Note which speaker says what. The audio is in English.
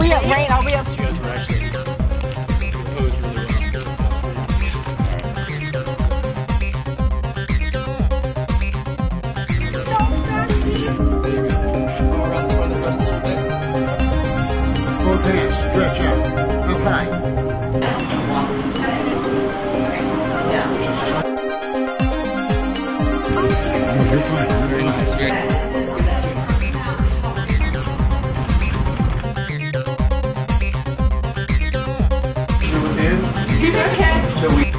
Speaker 1: we at rain? Are we up?
Speaker 2: You guys were actually posed really well.
Speaker 3: Both hands stretch out. Okay. You're fine.
Speaker 2: Very nice. Good.
Speaker 1: Okay.
Speaker 3: So we